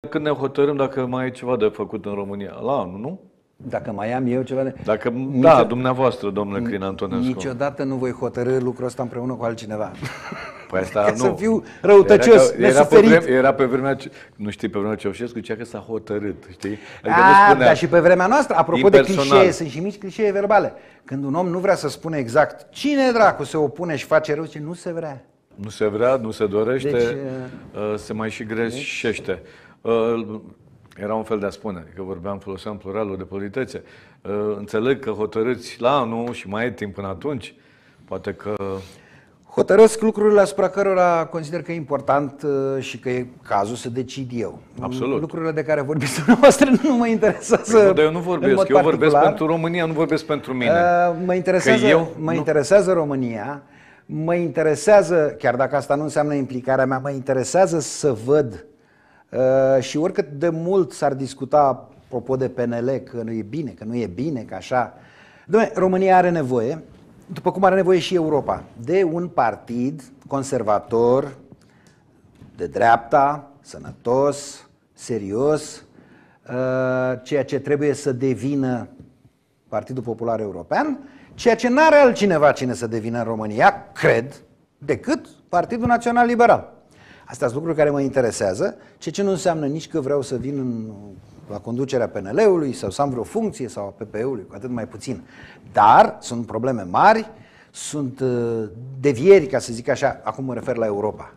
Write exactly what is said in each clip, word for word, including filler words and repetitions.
Când ne hotărâm dacă mai e ceva de făcut în România? La anul, nu? Dacă mai am eu ceva de... Dacă, Nicio... da, dumneavoastră, domnule Crin Antonescu. Niciodată nu voi hotărâ lucrul ăsta împreună cu altcineva. Păi asta Ca nu. să fiu răutăcios, era, era, pe vreme, era pe vremea, nu știi, pe vremea Ceaușescu, cea că s-a hotărât, știi? Adică A, spunea, dar și pe vremea noastră, apropo impersonal. De clișee, sunt și mici clișee verbale. Când un om nu vrea să spună exact cine dracu se opune și face rău, ce nu se vrea. Nu se vrea, nu se dorește, deci, se mai și greșește. Era un fel de a spune, că vorbeam, foloseam pluralul de politețe. Înțeleg că hotărâți la anul și mai e timp până atunci, poate că... Hotărăsc lucrurile asupra cărora consider că e important și că e cazul să decid eu. Absolut. Lucrurile de care vorbiți dumneavoastră nu mă interesează. Păi, dar eu nu vorbesc, eu vorbesc pentru România, nu vorbesc pentru mine. Uh, mă interesează, eu, mă nu... interesează România, mă interesează, chiar dacă asta nu înseamnă implicarea mea, mă interesează să văd uh, și oricât de mult s-ar discuta apropo de P N L, că nu e bine, că nu e bine, că așa. Dom'le, România are nevoie, după cum are nevoie și Europa, de un partid conservator, de dreapta, sănătos, serios, ceea ce trebuie să devină Partidul Popular European, ceea ce n-are altcineva cine să devină în România, cred, decât Partidul Național Liberal. Astea sunt lucruri care mă interesează, ceea ce nu înseamnă nici că vreau să vin în, la conducerea P N L-ului sau să am vreo funcție sau a P P E-ului, cu atât mai puțin. Dar sunt probleme mari, sunt devieri, ca să zic așa, acum mă refer la Europa.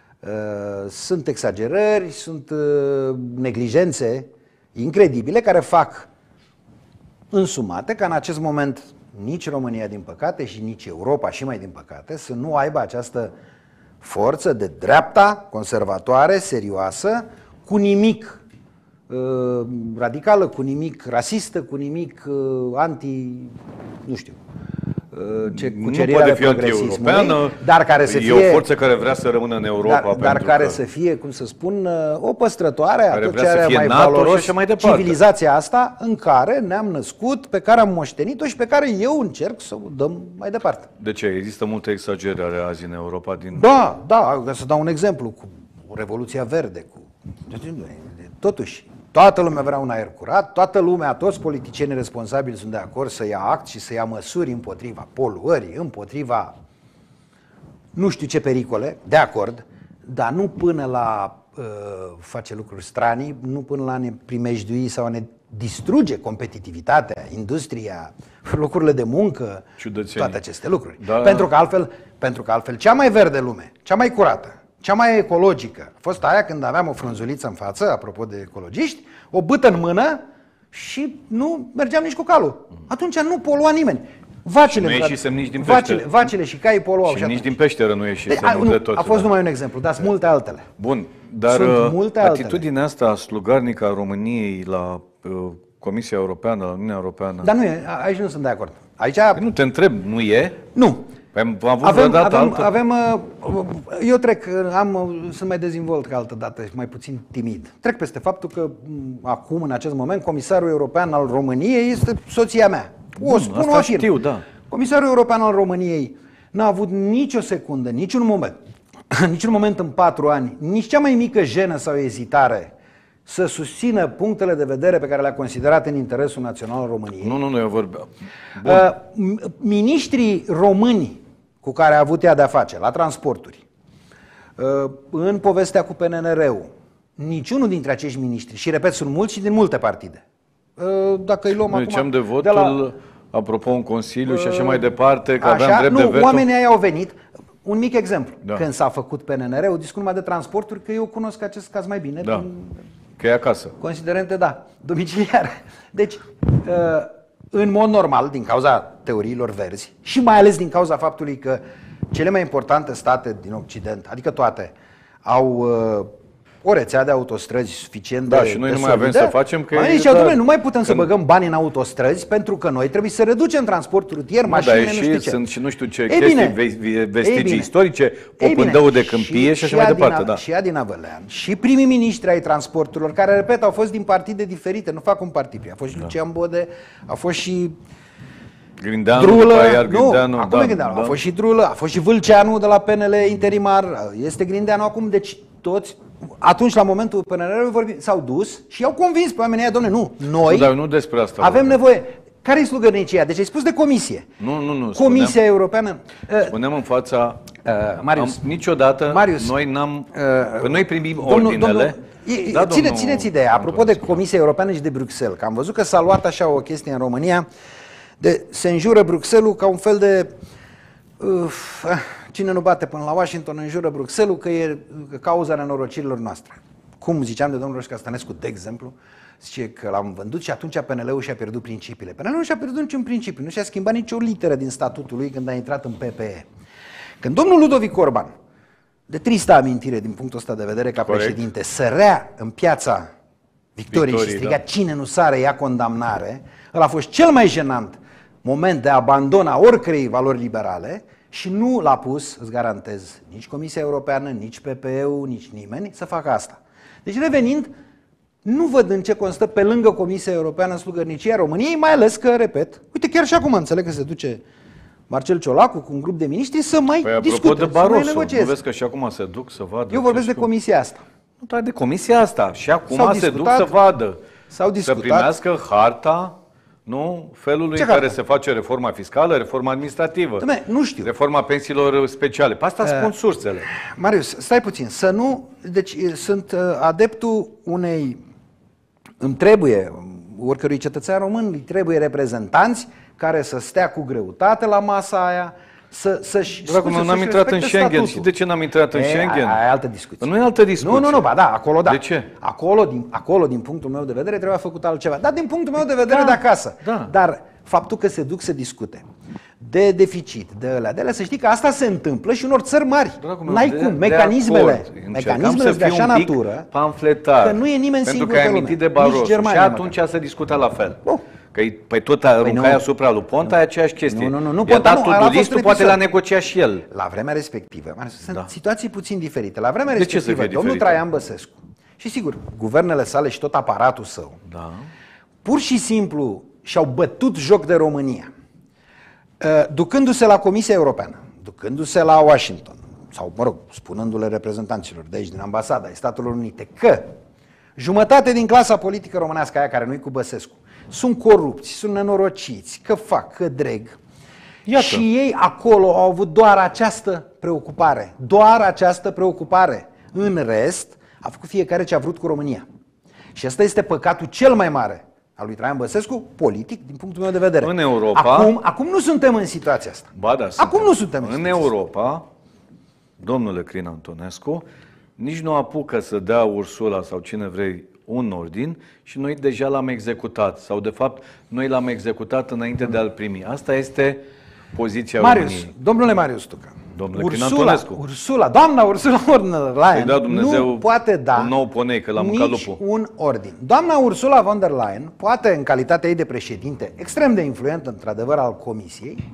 Sunt exagerări, sunt neglijențe incredibile care fac însumate ca în acest moment nici România, din păcate, și nici Europa, și mai din păcate, să nu aibă această forță de dreapta, conservatoare, serioasă, cu nimic uh, radicală, cu nimic rasistă, cu nimic uh, anti, nu știu, uh, ce cucerire progresismului, dar care să fie e o forță care vrea să rămână în Europa, dar, dar care că... să fie, cum să spun, uh, o păstrătoare a tot ce are mai NATO valoros și mai civilizația asta în care ne-am născut, pe care am moștenit-o și pe care eu încerc să o dăm mai departe. De ce? Există multă exagerare azi în Europa? Din... Da, da, să dau un exemplu cu Revoluția Verde, cu... Totuși, toată lumea vrea un aer curat, toată lumea, toți politicienii responsabili sunt de acord să ia act și să ia măsuri împotriva poluării, împotriva nu știu ce pericole, de acord, dar nu până la uh, face lucruri stranii, nu până la a ne primejdui sau a ne distruge competitivitatea, industria, locurile de muncă, ciudățenii, toate aceste lucruri. Da. Pentru că altfel, pentru că altfel cea mai verde lume, cea mai curată, cea mai ecologică a fost aia când aveam o frunzuliță în față, apropo de ecologiști, o bâtă în mână și nu mergeam nici cu calul. Atunci nu polua nimeni. Vacile, și nu ieșisem nici din vacile, vacile și caii poluau. Și, și nici din peșteră nu ieșisem, de, a, nu nu, de tot. A fost da. numai un exemplu, dar sunt multe altele. Bun, dar sunt multe atitudinea altele. asta slugarnică a României la uh, Comisia Europeană, la Uniunea Europeană... Dar nu e, aici nu sunt de acord. Aici... Nu te întreb, nu e? Nu. Am avut avem, vreodată avem, altă... avem, eu trec, am, sunt mai dezvolt ca altă dată și mai puțin timid. Trec peste faptul că acum, în acest moment, Comisarul European al României este soția mea. O Bun, spun, asta o afirm. știu, da. Comisarul European al României n-a avut nicio secundă, niciun moment, niciun moment în patru ani, nici cea mai mică jenă sau ezitare să susțină punctele de vedere pe care le-a considerat în interesul național al României. Nu, nu, nu, eu vorbeam. Uh, Miniștrii români cu care a avut ea de-a face la transporturi, uh, în povestea cu P N R U, niciunul dintre acești miniștri, și repet, sunt mulți și din multe partide. Uh, dacă îi luăm Noi acum... de votul, de la... apropo, în Consiliu și așa mai departe, că așa, aveam drept nu, de veto. oamenii aia au venit. Un mic exemplu. Da. Când s-a făcut P N R U, discut numai de transporturi, că eu cunosc acest caz mai bine. Da. Din că e acasă. Considerente, da. Domiciliare. Deci, în mod normal, din cauza teoriilor verzi și mai ales din cauza faptului că cele mai importante state din Occident, adică toate, au o rețea de autostrăzi suficient da, de și noi de nu mai avem solidă. să facem că... Mai, e, da, nu mai putem când... să băgăm bani în autostrăzi pentru că noi trebuie să reducem transportul rutier, mașinile, nu, da, știu și ce. Sunt și nu știu ce Ei chestii, bine, vestigii istorice, popândăul de câmpie și, și așa mai departe. Da. Și Adi Năvălean, și primii miniștri ai transporturilor, care, repet, au fost din partide diferite, nu fac un partid, a fost și da. Lucian Bode, a fost și Grindeanu, Drulă, iar Grindeanu, nu, acum da, e Grindeanu, da. a fost și Drulă, a fost și Vâlceanu de la P N L interimar, este Grindeanu acum, deci toți atunci, la momentul P N R-ului, s-au dus și i-au convins pe oamenii aia, dom'le, nu, noi Dar nu despre asta avem vorbim. nevoie. Care e slugărnicia? Deci ai spus de comisie. Nu, nu, nu. Comisia spuneam, Europeană. Spunem în fața... Uh, Marius, am, niciodată Marius, noi n-am... uh, că noi primim domnul, ordinele... Domnul, da, ține, domnul, țineți ideea, apropo de Comisia Europeană și de Bruxelles, că am văzut că s-a luat așa o chestie în România, de, se înjură Bruxelles ca un fel de... Uh, cine nu bate până la Washington înjură Bruxelles că e cauza nenorocirilor noastre. Cum ziceam de domnul Roșca Stănescu, de exemplu, zice că l-am vândut și atunci P N L-ul și-a pierdut principiile. P N L-ul și-a pierdut niciun principiu, nu și-a schimbat nicio literă din statutul lui când a intrat în P P E. Când domnul Ludovic Orban, de tristă amintire din punctul ăsta de vedere ca Corect. președinte, sărea în piața Victoriei, Victoriei, și striga da. cine nu sare ia condamnare, ăla a fost cel mai jenant moment de abandon a oricărei valori liberale și nu l-a pus, îți garantez, nici Comisia Europeană, nici P P E-ul, nici nimeni să facă asta. Deci revenind, nu văd în ce constă pe lângă Comisia Europeană slugărnicia României, mai ales că, repet, uite, chiar și acum înțeleg că se duce Marcel Ciolacu cu un grup de miniștri să mai Păi, apropo discute, de să mai Barroso, nu negocieze. vezi că și acum se duc să vadă... Eu vorbesc de comisia asta. Nu, dar de comisia asta. Și S-au acum se duc discutat, să vadă. s-au Să discutat. primească harta, nu? Felului Ce în care hartă? se face reforma fiscală, reforma administrativă. Dom'le, nu știu. Reforma pensiilor speciale. Pe asta spun Uh, sursele. Marius, stai puțin, să nu... Deci e, sunt uh, adeptul unei... Îmi trebuie, oricărui cetățean român, îi trebuie reprezentanți care să stea cu greutate la masa aia, să, să-și... Dracu, scuze, noi n-am să-și intrat în respecte Schengen. statutul. Și de ce n-am intrat în E, Schengen? aia e altă discuție. Nu e altă discuție. Nu, nu, nu, ba da, acolo da. De ce? Acolo din, acolo, din punctul meu de vedere, trebuia făcut altceva. Dar din punctul meu de vedere, Da, de acasă. da. Dar faptul că se duc să discute de deficit, de alea, de alea, să știi că asta se întâmplă și în ori țări mari. Dragul meu, N-ai de- cum, de mecanismele, acord. Încercam mecanismele să de fiu așa un pic natură, pamfletar. că nu e nimeni Pentru singur că ai pe amintit lume. de Barroso. Nici Germania, Și măcar. atunci se discuta la fel. Bun. Că pe tot aruncai nu. asupra lui Ponta, e aceeași chestie. Nu, nu, nu, nu, I-a Ponta dat nu, ăla a fost tudulistul, un poate episod. l-a negociat și el. La vremea respectivă, Marius, sunt Da. situații puțin diferite. La vremea De ce să respectivă, fie domnul diferite? Traian Băsescu și sigur, guvernele sale și tot aparatul său, Da. pur și simplu și-au bătut joc de România, ducându-se la Comisia Europeană, ducându-se la Washington, sau, mă rog, spunându-le reprezentanților de aici, din ambasada ai Statelor Unite, că jumătate din clasa politică românească, aia care nu-i cu Băsescu, sunt corupți, sunt nenorociți, că fac, că dreg. Iată. Și ei acolo au avut doar această preocupare, doar această preocupare. În rest, a făcut fiecare ce a vrut cu România. Și ăsta este păcatul cel mai mare al lui Traian Băsescu, politic, din punctul meu de vedere. În Europa- Acum, acum nu suntem în situația asta. Ba, da, Acum suntem. nu suntem în În situația asta. Europa, domnule Crin Antonescu, nici nu apucă să dea Ursula sau cine vrei un ordin și noi deja l-am executat. Sau, de fapt, noi l-am executat înainte de a-l primi. Asta este poziția Marius, României. domnule Marius Tucă, Domnule Crin Ursula, Antonescu. Ursula, doamna Ursula von der Leyen Să-i dea Dumnezeu nu poate da un nou ponei, că l-a mâncat nici lupul. un ordin. Doamna Ursula von der Leyen poate, în calitatea ei de președinte, extrem de influent, într-adevăr, al Comisiei,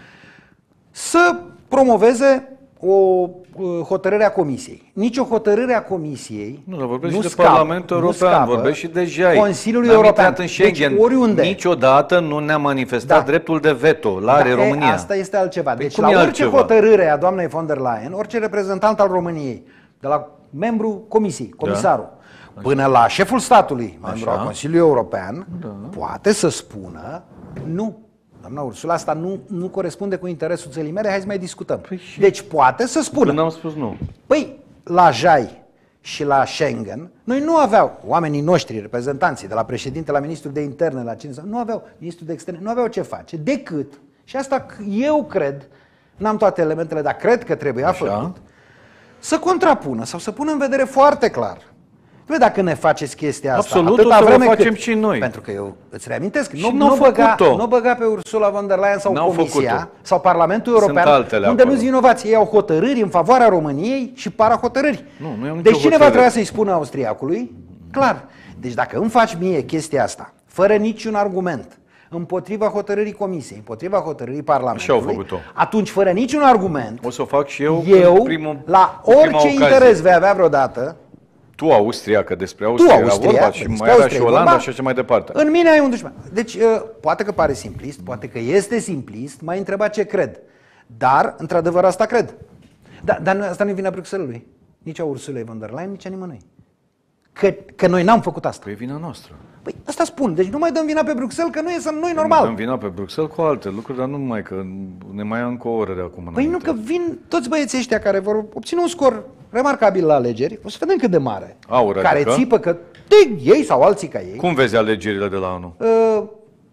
să promoveze o uh, hotărâre a Comisiei. Nici o hotărâre a Comisiei Nu, dar vorbesc nu și de scapă, Parlamentul nu European, scapă vorbesc și de J A I. Consiliului N-am European. intrat în Schengen. Deci, oriunde. Niciodată nu ne-a manifestat Da. dreptul de veto. L-are Da, e, România. asta este altceva. Păi Deci cum la e orice altceva? hotărâre a doamnei von der Leyen, orice reprezentant al României, de la membru comisiei, comisarul, până la șeful statului, membru al Consiliului European, poate să spună nu. Doamna Ursula, asta nu, nu corespunde cu interesul țării mele, hai să mai discutăm. Deci poate să spună. Când am spus nu. Păi, la J A I și la Schengen, noi nu aveau, oamenii noștri, reprezentanții, de la președinte la ministrul de interne, la cine, nu aveau, ministrul de externe, nu aveau ce face, decât, și asta eu cred, n-am toate elementele, dar cred că trebuia făcut, să contrapună sau să pună în vedere foarte clar. Bă, dacă ne faceți chestia asta, Absolut, atâta o să o vreme facem cât, și noi. Pentru că eu îți reamintesc, Și nu, n-au nu, băga, făcut-o. nu băga pe Ursula von der Leyen sau N-au Comisia făcut-o. sau Parlamentul Sunt European, altele unde acolo. nu-ți inovație, ei au hotărâri în favoarea României și parahotărâri. Nu, nu iau nicio Deci cineva hotărâre. trebuia să-i spună austriacului, clar, deci dacă îmi faci mie chestia asta, fără niciun argument, împotriva hotărârii Comisiei, împotriva hotărârii Parlamentului, Așa au făcut-o. atunci fără niciun argument, O să o fac și eu, eu, în primul, la cu prima orice ocazie. interes vei avea vreodată, Tu, Austria, că despre Austria, era Austria, vorba, și despre mai era Austria și e Olanda vorba, și așa mai departe. în mine ai un dușman. Deci, uh, poate că pare simplist, poate că este simplist, m-ai întrebat ce cred. Dar, într-adevăr, asta cred. Da, dar nu- asta nu-i vina Bruxellesului. nici a Ursulei von der Leyen, nici a nimănui. Că, că noi n-am făcut asta. Păi e vina noastră. Păi asta spun, deci nu mai dăm vina pe Bruxelles, că nu e, nu e normal. Dăm vina pe Bruxelles cu alte lucruri, dar nu numai că ne mai ia încă o oră de acum Păi nu, că vin toți băieții ăștia care vor obține un scor remarcabil la alegeri, o să vedem cât de mare, Aur, care adică? țipă că de ei sau alții ca ei, Cum vezi alegerile de la anul? uh,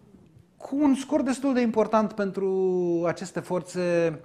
cu un scor destul de important pentru aceste forțe,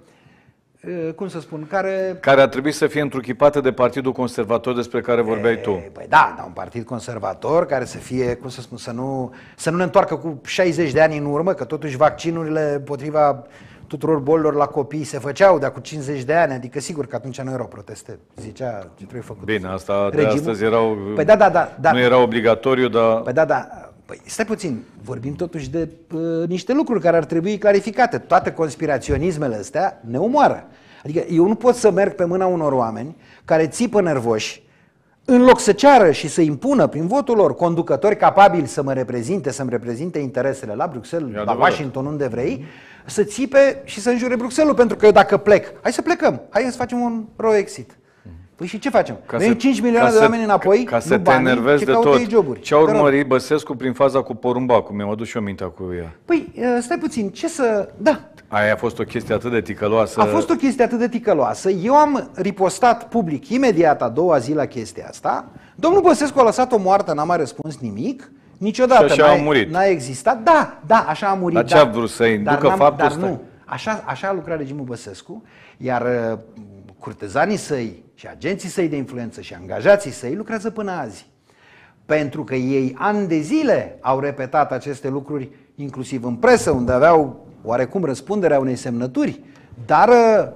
uh, cum să spun, care... Care ar trebui să fie întruchipate de Partidul Conservator despre care vorbeai tu. E, Păi da, dar un partid conservator care să fie, cum să spun, să nu, să nu ne întoarcă cu șaizeci de ani în urmă, că totuși vaccinurile împotriva tuturor bolilor la copii se făceau de acum cincizeci de ani, adică sigur că atunci nu erau proteste, zicea ce trebuie făcut. Bine, asta de regimul. astăzi erau, Păi da, da, da, da. nu era obligatoriu, dar... Păi da, da. Păi stai puțin, vorbim totuși de uh, niște lucruri care ar trebui clarificate. Toate conspiraționismele astea ne omoară. Adică eu nu pot să merg pe mâna unor oameni care țipă nervoși, în loc să ceară și să impună prin votul lor conducători capabili să mă reprezinte, să-mi reprezinte interesele la Bruxelles, la Washington, unde vrei, să țipe și să înjure Bruxelles, pentru că eu dacă plec, hai să plecăm, hai să facem un ro-exit. Păi și ce facem? Venim cinci milioane de oameni înapoi, ca să nu te banii, enervezi ce de caută tot. ei joburi. Ce-a urmărit Băsescu prin faza cu porumbacul? Mi-am adus și eu mintea cu ea. Păi, stai puțin, ce să... Da, Aia a fost o chestie atât de ticăloasă. a fost o chestie atât de ticăloasă. Eu am ripostat public imediat a doua zi la chestia asta. Domnul Băsescu a lăsat-o moartă, n-a mai răspuns nimic. Niciodată Și așa a n-a, murit. n-a existat. Da, da, așa a murit. Dar ce da. a vrut să inducă Dar n-am- faptul Dar ăsta? nu. Așa, așa a lucrat regimul Băsescu, iar uh, curtezanii săi și agenții săi de influență și angajații săi lucrează până azi. Pentru că ei ani de zile au repetat aceste lucruri, inclusiv în presă, unde aveau oarecum răspunderea unei semnături, dar uh,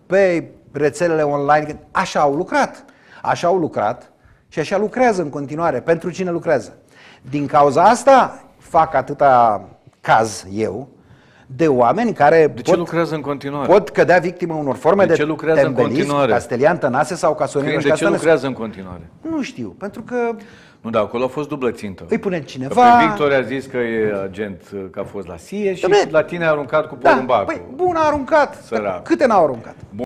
pe rețelele online, așa au lucrat. Așa au lucrat și așa lucrează în continuare. Pentru cine lucrează? Din cauza asta fac atâta caz eu de oameni care De ce pot, lucrează în continuare? pot cădea victimă unor forme De de, ce lucrează în tembelism, continuare? Castelian Tănase sau Casorin Crin, de ce Roșcastanescu. lucrează în continuare? Nu știu, pentru că Nu, dar acolo a fost dublă țintă. îi pune Că cineva... pe Victor a zis că e agent, că a fost la S I E și Dom'le, la tine a aruncat cu Da, porumbacul. păi bun, a aruncat. Sărac. Câte n-au aruncat?